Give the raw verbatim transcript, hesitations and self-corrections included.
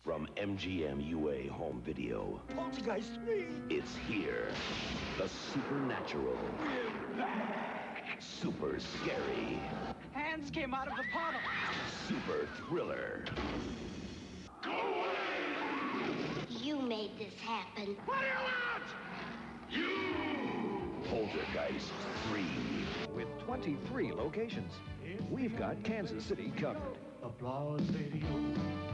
From M G M U A Home Video. Poltergeist three. It's here. The supernatural. We're back. Super scary. Hands came out of the puddle. Super thriller. Go away! You made this happen. What do you want? You! Poltergeist three. With twenty-three locations, we've got Kansas City covered. Applause video.